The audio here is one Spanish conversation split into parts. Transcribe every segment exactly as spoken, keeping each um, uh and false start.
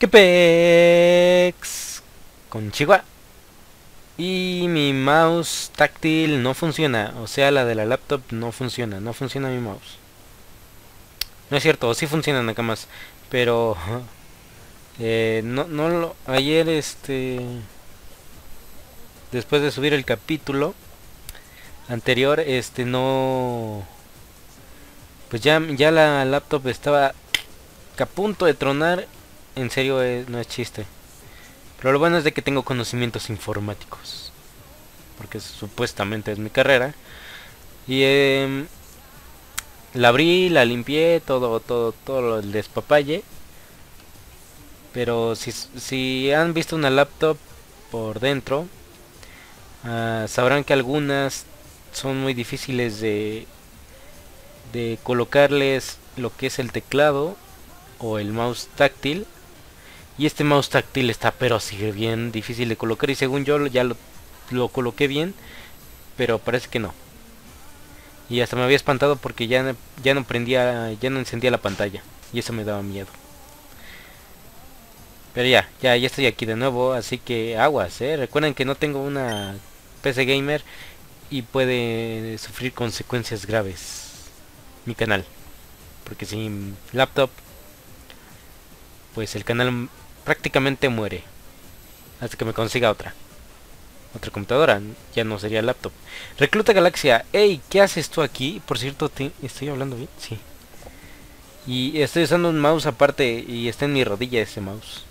¿Qué pex? Con Chihuahua. Y mi mouse táctil no funciona. O sea, la de la laptop no funciona. No funciona mi mouse. No es cierto, sí funciona Nakamas. Pero... Eh, no, no lo... Ayer, este... Después de subir el capítulo anterior, este, no... Pues ya, ya la laptop estaba a punto de tronar. En serio, eh, no es chiste. Pero lo bueno es de que tengo conocimientos informáticos. Porque supuestamente es mi carrera. Y eh, la abrí, la limpié, todo, todo, todo el despapalle. Pero si, si han visto una laptop por dentro, uh, sabrán que algunas son muy difíciles de, de colocarles lo que es el teclado o el mouse táctil. Y este mouse táctil está pero sigue bien difícil de colocar. Y según yo ya lo, lo coloqué bien, pero parece que no. Y hasta me había espantado porque ya, ya no prendía, ya no encendía la pantalla. Y eso me daba miedo. Pero ya, ya, ya estoy aquí de nuevo, así que aguas, eh. Recuerden que no tengo una P C gamer y puede sufrir consecuencias graves mi canal. Porque sin laptop, pues el canal prácticamente muere. Hasta que me consiga otra. Otra computadora, ya no sería laptop. Recluta Galaxia, hey, ¿qué haces tú aquí? Por cierto, te, ¿estoy hablando bien? Sí. Y estoy usando un mouse aparte y está en mi rodilla ese mouse.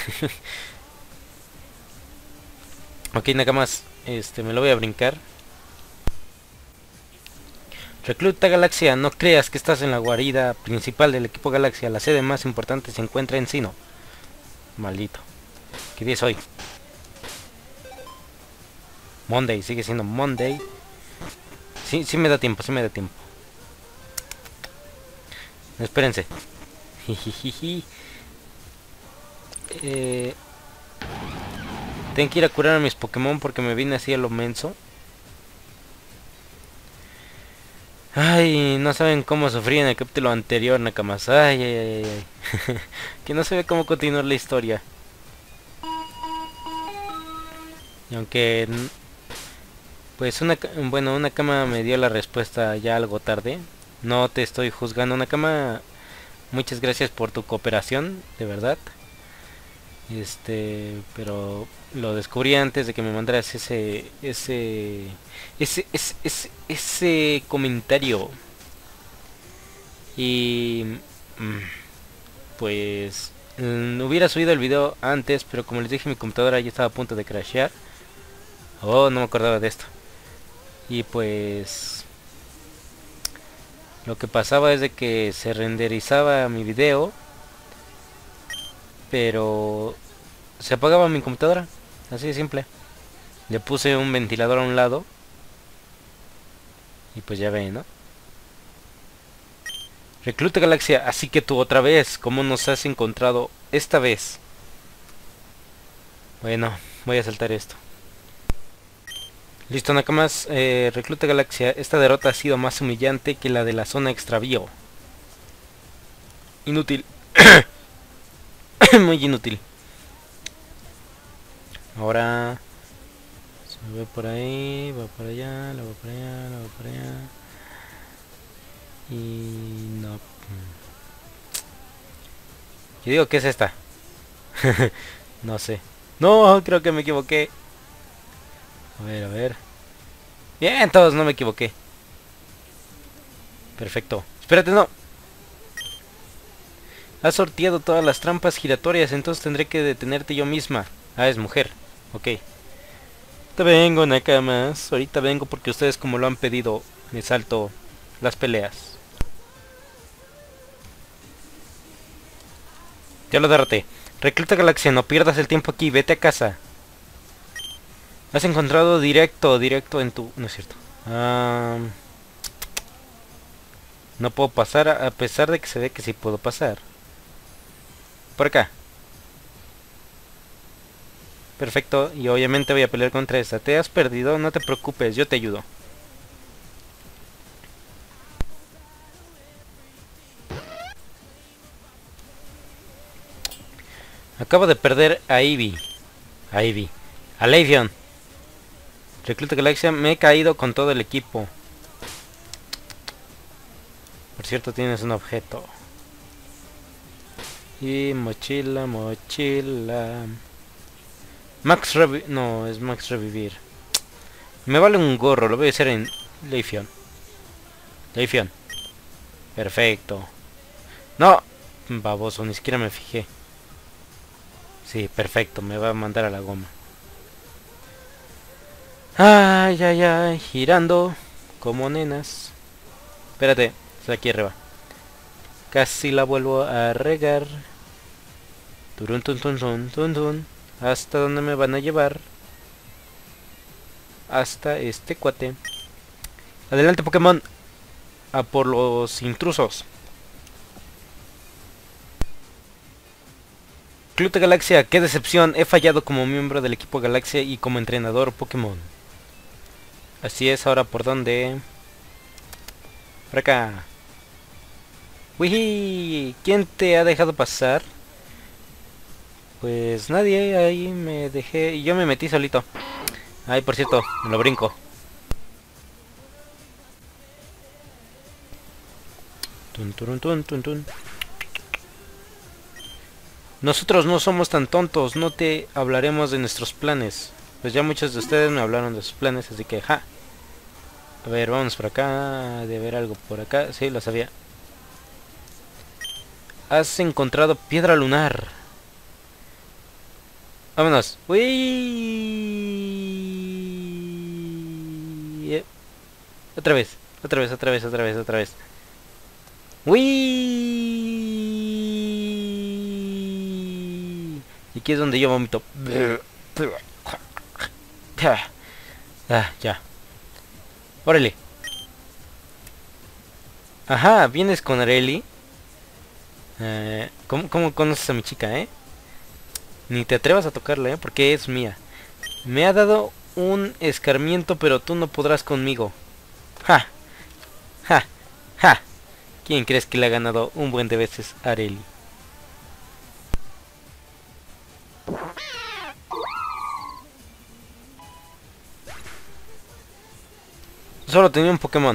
Ok, Nakamas, este, me lo voy a brincar. Recluta Galaxia, no creas que estás en la guarida principal del equipo Galaxia. La sede más importante se encuentra en Sino. Maldito. ¿Qué día es hoy? Monday, sigue siendo Monday. Sí, sí me da tiempo, sí me da tiempo. Espérense. eh, tengo que ir a curar a mis Pokémon porque me vine así a lo menso. Ay, no saben cómo sufrí en el capítulo anterior, Nakamas. Ay, ay, ay, ay. Que no se ve cómo continuar la historia. Y aunque... Pues una... Bueno, una cama me dio la respuesta ya algo tarde. No te estoy juzgando, Nakama. Muchas gracias por tu cooperación, de verdad. Este... Pero... Lo descubrí antes de que me mandaras ese... Ese... Ese... Ese... Ese, ese comentario. Y... Pues... Hubiera subido el video antes, pero como les dije, mi computadora ya estaba a punto de crashear. Oh, no me acordaba de esto. Y pues... Lo que pasaba es de que se renderizaba mi video, pero... Se apagaba mi computadora. Así de simple. Le puse un ventilador a un lado. Y pues ya ven, ¿no? Recluta Galaxia, así que tú otra vez, ¿cómo nos has encontrado esta vez? Bueno, voy a saltar esto. Listo, Nakamas, eh, Recluta Galaxia, esta derrota ha sido más humillante que la de la zona extravío. Inútil. Muy inútil. Ahora... Se ve por ahí, va por allá, lo va por allá, lo va por allá. Y no. Yo digo que es esta. No sé. No, creo que me equivoqué. A ver, a ver. Bien, todos, no me equivoqué. Perfecto. Espérate, no. Has sorteado todas las trampas giratorias, entonces tendré que detenerte yo misma. Ah, es mujer. Ok. Te vengo, Nakamas. Ahorita vengo porque ustedes, como lo han pedido, me salto las peleas. Ya lo derroté. Recluta Galaxia, no pierdas el tiempo aquí, vete a casa. Has encontrado directo, directo en tu... No es cierto. Um... No puedo pasar a pesar de que se ve que sí puedo pasar. Por acá. Perfecto, y obviamente voy a pelear contra esta. Te has perdido, no te preocupes, yo te ayudo. Acabo de perder a Eevee. A Eevee. A Leafeon. Recluta Galaxia, me he caído con todo el equipo. Por cierto, tienes un objeto. Y mochila, mochila. Max Revi... No, es Max Revivir. Me vale un gorro, lo voy a hacer en Leafeon. Leafeon. Perfecto. No. Baboso, ni siquiera me fijé. Sí, perfecto, me va a mandar a la goma. Ay, ay, ay, girando como nenas. Espérate, está aquí arriba. Casi la vuelvo a regar. Turun, tun, tun, tun, tun, tun. ¿Hasta dónde me van a llevar? Hasta este cuate. Adelante, Pokémon. A por los intrusos. Recluta Galaxia, qué decepción. He fallado como miembro del equipo Galaxia y como entrenador Pokémon. Así es, ahora por dónde. Por acá. Wiji, ¿quién te ha dejado pasar? Pues nadie, ahí me dejé. Y yo me metí solito. Ay, por cierto, me lo brinco. Tun, turun, tun, tun, tun. Nosotros no somos tan tontos, no te hablaremos de nuestros planes. Pues ya muchos de ustedes me hablaron de sus planes, así que ja. A ver, vamos por acá. De ver algo por acá. Sí, lo sabía. Has encontrado piedra lunar. Vámonos. Uy. Eh. Otra vez. Otra vez, otra vez, otra vez, otra vez. Uy. Y aquí es donde yo vomito. Ah, ya. Órale. Ajá, vienes con Areli. Eh, ¿cómo, ¿Cómo conoces a mi chica, eh? Ni te atrevas a tocarla, eh, porque es mía. Me ha dado un escarmiento, pero tú no podrás conmigo. Ja. Ja. Ja. ¿Quién crees que le ha ganado un buen de veces a Areli? Solo tenía un Pokémon.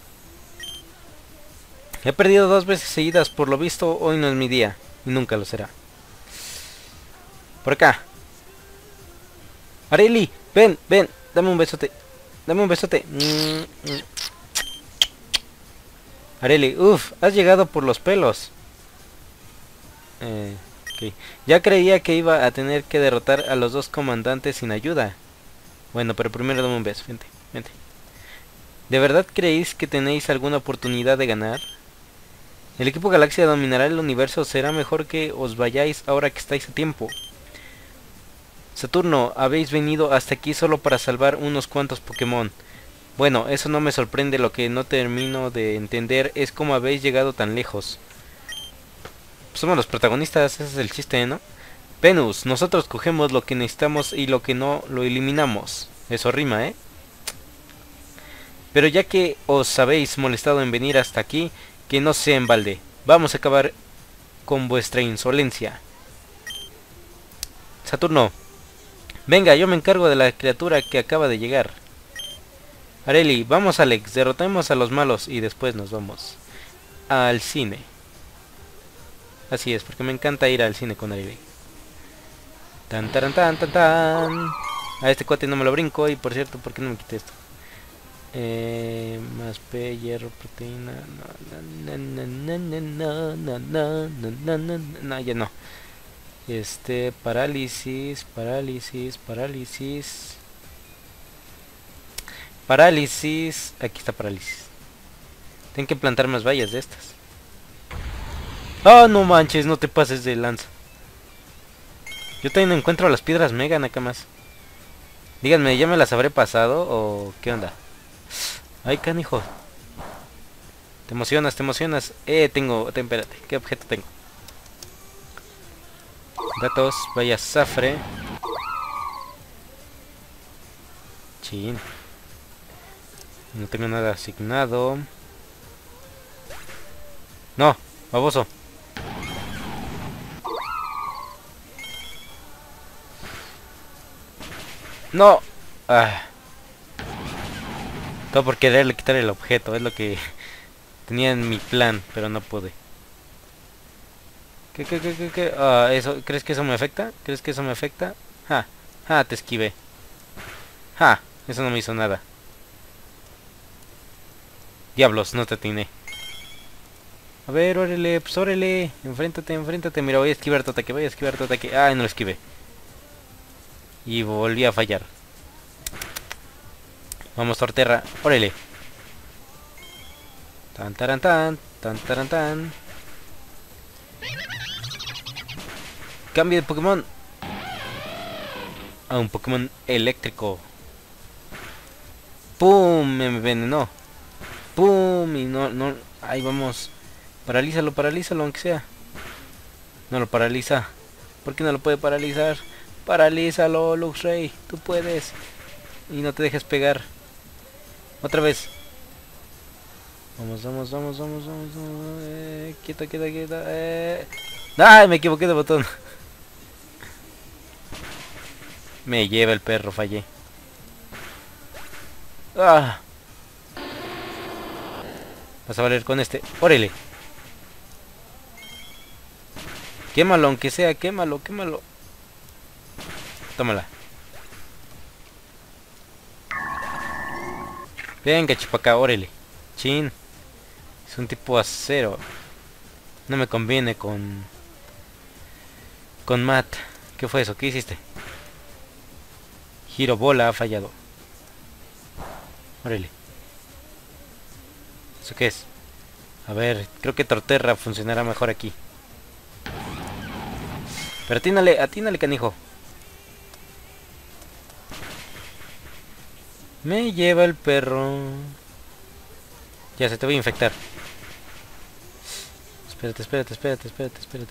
He perdido dos veces seguidas, por lo visto hoy no es mi día. Y nunca lo será. Por acá. Areli, ven, ven, dame un besote. Dame un besote. Areli, uff, has llegado por los pelos. Eh, okay. Ya creía que iba a tener que derrotar a los dos comandantes sin ayuda. Bueno, pero primero dame un beso, vente, vente. ¿De verdad creéis que tenéis alguna oportunidad de ganar? El equipo Galaxia dominará el universo. Será mejor que os vayáis ahora que estáis a tiempo. Saturno, habéis venido hasta aquí solo para salvar unos cuantos Pokémon. Bueno, eso no me sorprende. Lo que no termino de entender es cómo habéis llegado tan lejos. Somos los protagonistas, ese es el chiste, ¿no? Venus, nosotros cogemos lo que necesitamos y lo que no lo eliminamos. Eso rima, ¿eh? Pero ya que os habéis molestado en venir hasta aquí, que no sea en balde. Vamos a acabar con vuestra insolencia. Saturno, venga, yo me encargo de la criatura que acaba de llegar. Areli, vamos Alex, derrotemos a los malos y después nos vamos al cine. Así es, porque me encanta ir al cine con Areli. Tan tan tan tan tan. A este cuate no me lo brinco. Y por cierto, ¿por qué no me quité esto? Eh, más P, hierro, proteína. No, no, no, no, no, no, no, no, no, no, ya no. Este, parálisis, parálisis, parálisis. Parálisis. Aquí está parálisis. Tengo que plantar más vallas de estas. Oh, no manches, no te pases de lanza. Yo también encuentro las piedras mega acá más. Díganme, ¿ya me las habré pasado o qué onda? Ay, canijo. Te emocionas, te emocionas. Eh, tengo, te, espérate, ¿qué objeto tengo? Datos, vaya zafre. Chin. No tengo nada asignado. No, baboso. No. Ah. Todo por quererle quitar el objeto. Es lo que tenía en mi plan, pero no pude. ¿Qué, qué, qué, qué, qué? Ah, eso, ¿crees que eso me afecta? ¿Crees que eso me afecta? Ja, ja, te esquivé. Ja, eso no me hizo nada. Diablos, no te atiné. A ver, órale, pues órale. Enfréntate, enfréntate. Mira, voy a esquivar tu ataque, voy a esquivar tu ataque. Ay, no lo esquivé. Y volví a fallar. Vamos, Torterra, órale. Tan, taran, tan, tan, taran, tan. Cambio de Pokémon a un Pokémon eléctrico. ¡Pum! Me envenenó. ¡Pum! Y no, no. Ahí vamos. Paralízalo, paralízalo, aunque sea. No lo paraliza. ¿Por qué no lo puede paralizar? Paralízalo, Luxray. Tú puedes. Y no te dejes pegar. Otra vez. Vamos, vamos, vamos, vamos, vamos. vamos. Eh, quieta, quieta, quieta. Eh. ¡Ay! Me equivoqué de botón. Me lleva el perro, fallé. ¡Ah! Vas a valer con este. ¡Órale! Quémalo, aunque sea, quémalo, quémalo. Tómala. Venga, chupacá, órale. Chin. Es un tipo acero. No me conviene con... Con Matt. ¿Qué fue eso? ¿Qué hiciste? Giro bola ha fallado. Órale. ¿Eso qué es? A ver, creo que Torterra funcionará mejor aquí. Pero atínale, atínale, canijo. Me lleva el perro. Ya, se te voy a infectar. Espérate, espérate, espérate, espérate, espérate.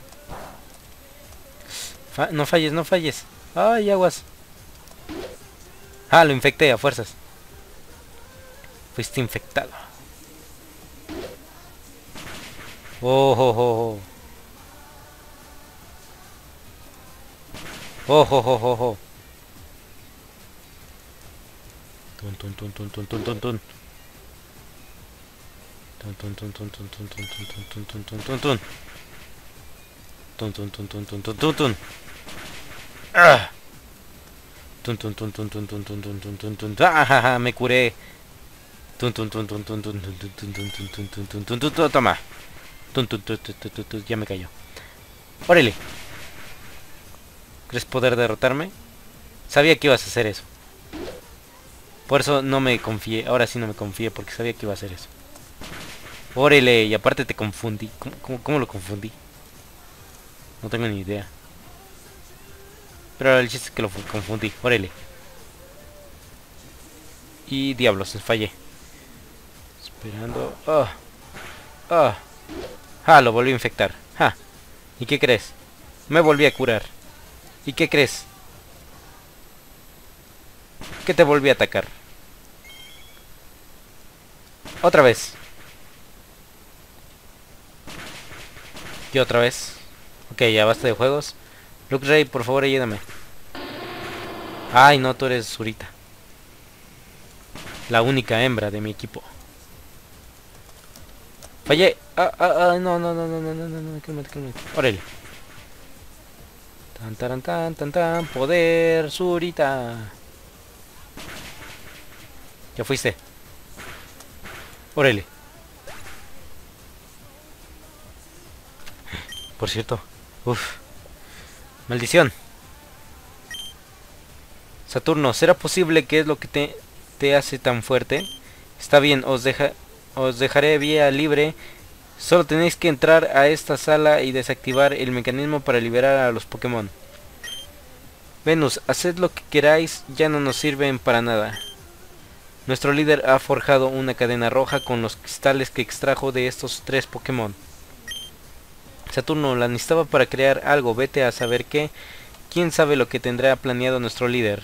Fa no falles, no falles. Ay, aguas. Ah, lo infecté a fuerzas. Fuiste infectado. Oh, oh, oh, oh. Oh, oh, oh, oh, oh. Tun, tun, tun, tun, tun, tun, tun, tun. Tun, tun, tun, tun, tun, tun, tun, tun, tun, tun, tun, tun, tun. Tun, tun, tun, tun, tun, tun, tun, tun. Ah. Tun, tun, tun, tun, tun, tun, tun, tun, tun, tun, tun. Ah, ja, ja, me curé. Tun, tun, tun, tun, tun, tun, tun, tun, tun, tun, tun, tun, tun, tun, tun, tun, tun, toma. Tun, tun, tun, tun, tun, tun, ya me cayó. Órale. ¿Crees poder derrotarme? Sabía que ibas a hacer eso. Por eso no me confié. Ahora sí no me confié porque sabía que iba a hacer eso. Órale, y aparte te confundí. ¿Cómo, cómo, cómo lo confundí? No tengo ni idea. Pero el chiste es que lo confundí. Órale. Y diablos, fallé. Esperando. Oh. Oh. Ah, lo volví a infectar. Ja. ¿Y qué crees? Me volví a curar. ¿Y qué crees? Que te volví a atacar. Otra vez. Y otra vez. Ok, ya basta de juegos. Luxray, por favor, ayúdame. Ay, no, tú eres Zurita. La única hembra de mi equipo. Fallé. Ah, ah, ah, no, no, no, no, no, no, no, no, cálmate, cálmate. Órale. Tan, tan, tan, tan, tan. Poder, Zurita. Ya fuiste. Órale. Por cierto. Uf. Maldición. Saturno, ¿será posible que es lo que te, te hace tan fuerte? Está bien, os, deja, os dejaré vía libre. Solo tenéis que entrar a esta sala y desactivar el mecanismo para liberar a los Pokémon. Venus, haced lo que queráis, ya no nos sirven para nada. Nuestro líder ha forjado una cadena roja con los cristales que extrajo de estos tres Pokémon. Saturno, la necesitaba para crear algo, vete a saber qué. ¿Quién sabe lo que tendrá planeado nuestro líder?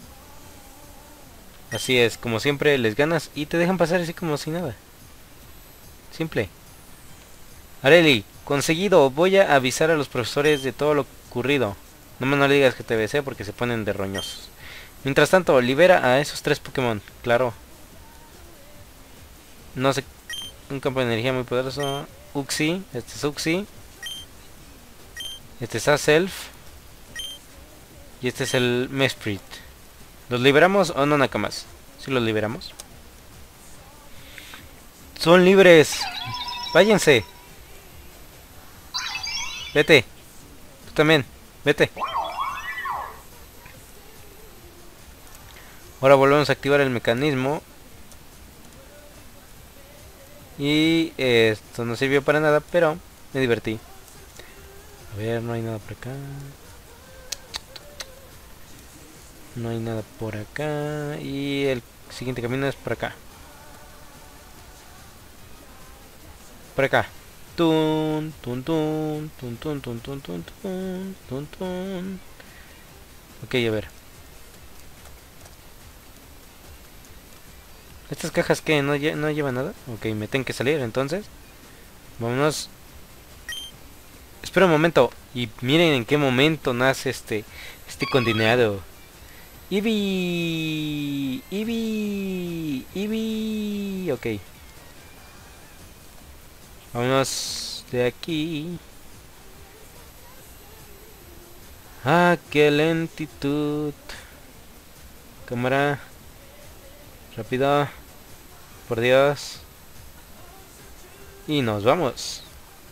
Así es, como siempre les ganas y te dejan pasar así como si nada. Simple. Areli, conseguido, voy a avisar a los profesores de todo lo ocurrido. No me no le digas que te besé porque se ponen de roñosos. Mientras tanto, libera a esos tres Pokémon. Claro. No sé. Un campo de energía muy poderoso. Uxie. Este es Uxie. Este es Azelf. Y este es el Mesprit. ¿Los liberamos o no, Nakamas? Si los liberamos. Son libres. Váyanse. Vete. Tú también. Vete. Ahora volvemos a activar el mecanismo. Y esto no sirvió para nada, pero me divertí. A ver, no hay nada por acá. No hay nada por acá. Y el siguiente camino es por acá. Por acá. Tun, tun, tun, tun, tun, tun, tun, tun, tun, tun, tun. Ok, a ver. ¿Estas cajas que no, lle no llevan nada? Ok, me tengo que salir entonces. Vámonos. Espera un momento. Y miren en qué momento nace este este condenado. Eevee. Eevee. Eevee. Ok. Vámonos de aquí. Ah, qué lentitud. Cámara. Rápido. Por Dios. Y nos vamos.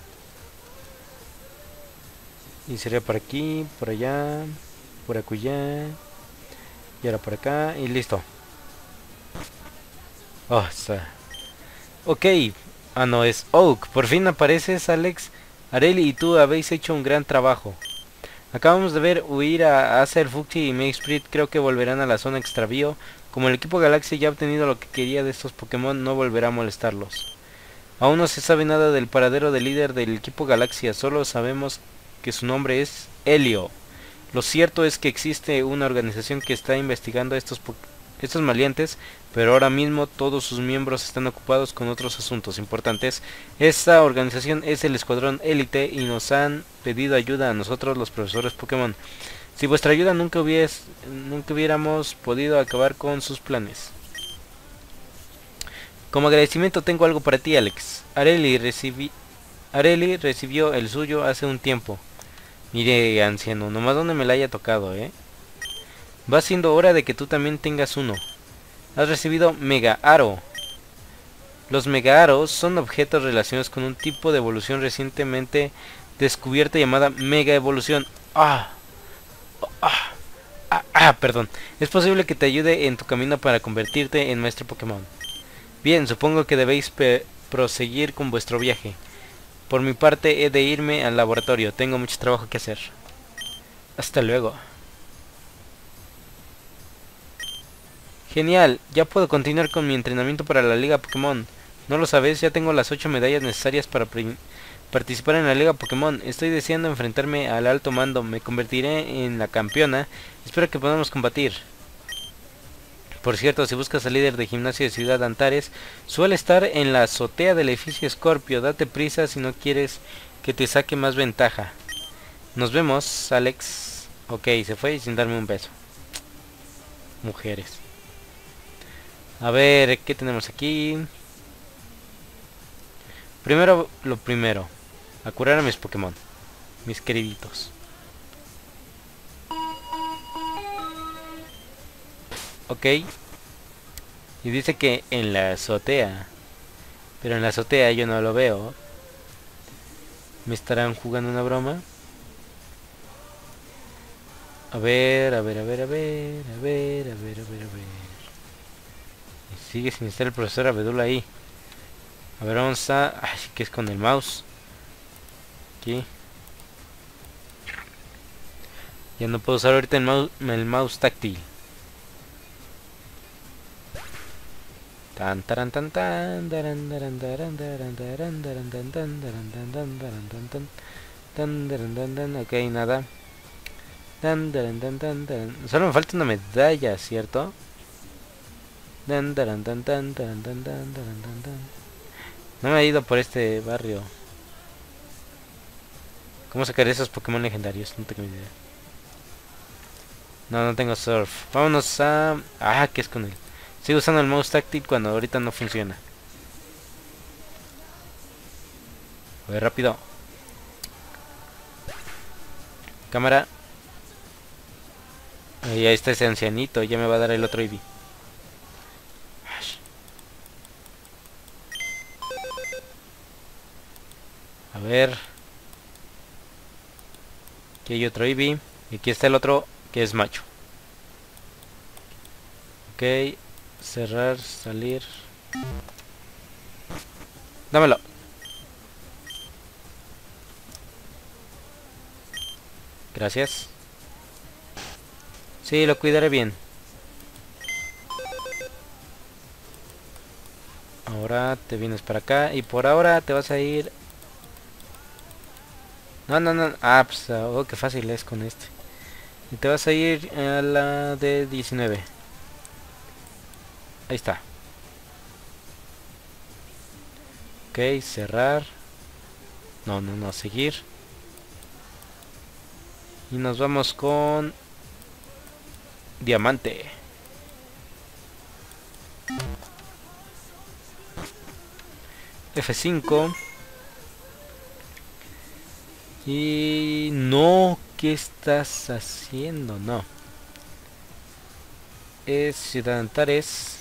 Y sería por aquí, por allá, por acullá. Y ahora por acá. Y listo. Oh, está. Ok. Ah, no, es Oak. Por fin apareces, Alex. Areli y tú habéis hecho un gran trabajo. Acabamos de ver huir a Acer, Fuxi y Mesprit. Creo que volverán a la zona extravío. Como el equipo Galaxia ya ha obtenido lo que quería de estos Pokémon, no volverá a molestarlos. Aún no se sabe nada del paradero del líder del equipo Galaxia. Solo sabemos que su nombre es Helio. Lo cierto es que existe una organización que está investigando a estos Pokémon. Estos maleantes, pero ahora mismo todos sus miembros están ocupados con otros asuntos importantes. Esta organización es el Escuadrón Élite y nos han pedido ayuda a nosotros, los profesores Pokémon. Si vuestra ayuda nunca, hubies, nunca hubiéramos podido acabar con sus planes. Como agradecimiento tengo algo para ti, Alex. Areli, recibí, Areli recibió el suyo hace un tiempo. Mire, anciano, nomás donde me la haya tocado, ¿eh? Va siendo hora de que tú también tengas uno. Has recibido Mega Aro. Los Mega Aros son objetos relacionados con un tipo de evolución recientemente descubierta llamada Mega Evolución. Ah, ah, ah, ah, perdón. Es posible que te ayude en tu camino para convertirte en maestro Pokémon. Bien, supongo que debéis proseguir con vuestro viaje. Por mi parte he de irme al laboratorio. Tengo mucho trabajo que hacer. Hasta luego. Genial, ya puedo continuar con mi entrenamiento para la Liga Pokémon. No lo sabes, ya tengo las ocho medallas necesarias para participar en la Liga Pokémon. Estoy deseando enfrentarme al alto mando. Me convertiré en la campeona. Espero que podamos combatir. Por cierto, si buscas al líder de gimnasio de Ciudad Antares, suele estar en la azotea del edificio Scorpio. Date prisa si no quieres que te saque más ventaja. Nos vemos, Alex. Ok, se fue sin darme un beso. Mujeres. A ver, ¿qué tenemos aquí? Primero, lo primero. A curar a mis Pokémon. Mis queriditos. Ok. Y dice que en la azotea. Pero en la azotea yo no lo veo. ¿Me estarán jugando una broma? A ver, a ver, a ver, a ver, a ver, a ver, a ver, a ver. Sigue sin estar el profesor Abedul ahí. A ver, vamos a... Ay, que es con el mouse. Aquí. Ya no puedo usar ahorita el mouse, el mouse táctil. Tan taran tan tan daran daran daran daran daran daran dan dan daran dan dan daran dan dan dan daran dan dan. Ok, nada. Dan daran dan dan daran. Solo me falta una medalla, ¿cierto? Dan daran dan dan daran dan dan daran dan dan. No me he ido por este barrio. ¿Cómo sacar esos Pokémon legendarios? No tengo idea. No, no tengo surf. Vámonos a... Ah, ¿qué es con él? Sigo usando el mouse táctil cuando ahorita no funciona. A ver, rápido. Cámara. Ahí, ahí está ese ancianito. Ya me va a dar el otro Eevee. A ver. Aquí hay otro Eevee. Y aquí está el otro que es macho. Ok. Cerrar, salir. Dámelo. Gracias. Sí, lo cuidaré bien. Ahora te vienes para acá. Y por ahora te vas a ir... No, no, no. Ah, pues, oh, qué fácil es con este. Y te vas a ir a la de diecinueve. Ahí está. Ok, cerrar. No, no, no, seguir. Y nos vamos con... Diamante. F cinco. Y... No, ¿qué estás haciendo? No. Es Ciudad Antares.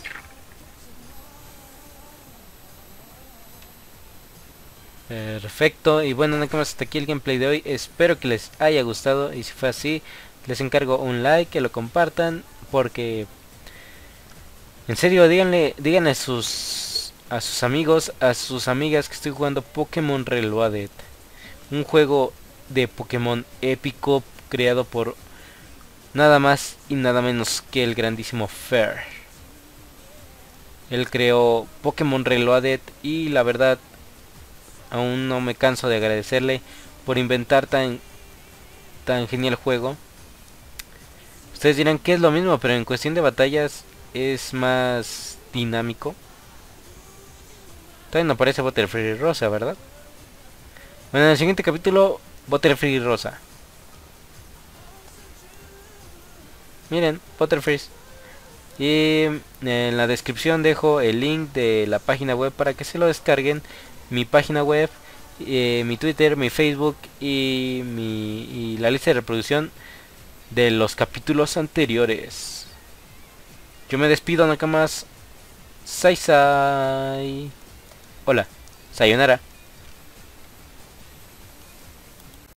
Perfecto, y bueno, nada más hasta aquí el gameplay de hoy. Espero que les haya gustado, y si fue así, les encargo un like, que lo compartan, porque en serio, díganle, díganle a sus a sus amigos, a sus amigas que estoy jugando Pokémon Reloaded, un juego de Pokémon épico creado por nada más y nada menos que el grandísimo Fer. Él creó Pokémon Reloaded y la verdad aún no me canso de agradecerle por inventar tan tan genial juego. Ustedes dirán que es lo mismo, pero en cuestión de batallas es más dinámico. Todavía no aparece Butterfree Rosa, ¿verdad? Bueno, en el siguiente capítulo, Butterfree Rosa. Miren, Butterfree. Y en la descripción dejo el link de la página web para que se lo descarguen. Mi página web, eh, mi Twitter, mi Facebook y, mi, y la lista de reproducción de los capítulos anteriores. Yo me despido, nakamas. Sai sai. Hola, sayonara.